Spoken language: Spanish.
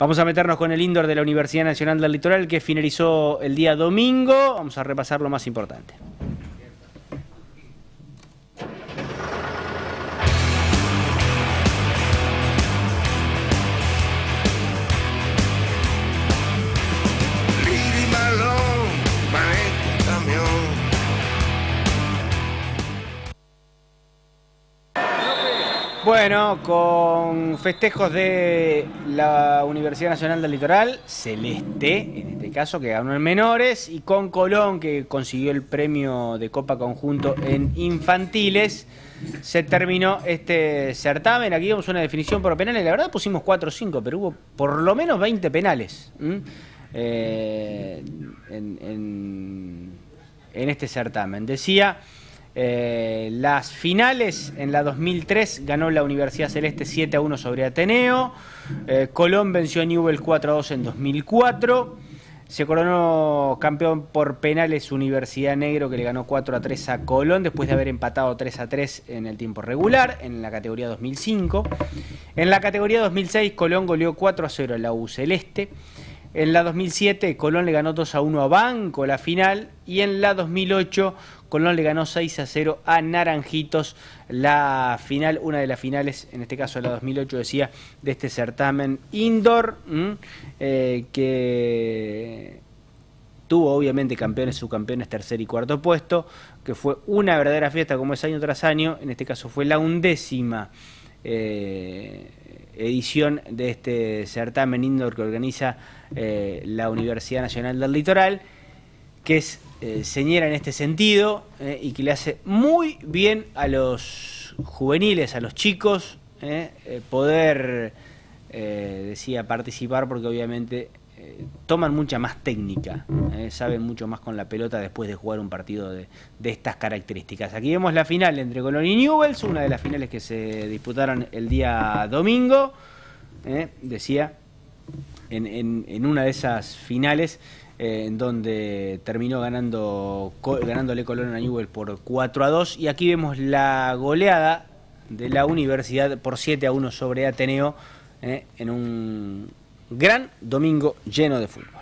Vamos a meternos con el indoor de la Universidad Nacional del Litoral, que finalizó el día domingo. Vamos a repasar lo más importante. Bueno, con festejos de la Universidad Nacional del Litoral, Celeste, en este caso, que ganó en menores, y con Colón, que consiguió el premio de Copa Conjunto en infantiles, se terminó este certamen. Aquí vemos una definición por penales. La verdad pusimos 4 o 5, pero hubo por lo menos 20 penales en este certamen. Decía... las finales, en la 2003 ganó la Universidad Celeste 7-1 sobre Ateneo. Colón venció a Newell's 4-2 en 2004. Se coronó campeón por penales Universidad Negro, que le ganó 4-3 a Colón después de haber empatado 3-3 en el tiempo regular en la categoría 2005. En la categoría 2006 Colón goleó 4-0 a la U Celeste. En la 2007 Colón le ganó 2-1 a Banco la final, y en la 2008 Colón le ganó 6-0 a Naranjitos la final, una de las finales, en este caso la 2008, decía, de este certamen indoor, que tuvo obviamente campeones, subcampeones, tercer y cuarto puesto, que fue una verdadera fiesta como es año tras año. En este caso fue la 11ª edición de este certamen indoor que organiza la Universidad Nacional del Litoral, que es señera en este sentido y que le hace muy bien a los juveniles, a los chicos, poder, decía, participar, porque obviamente toman mucha más técnica, saben mucho más con la pelota después de jugar un partido de estas características. Aquí vemos la final entre Colón y Newell's, una de las finales que se disputaron el día domingo, decía, en una de esas finales, en donde terminó ganándole Colón a Newell's por 4-2, y aquí vemos la goleada de la Universidad por 7-1 sobre Ateneo, en un gran domingo lleno de fútbol.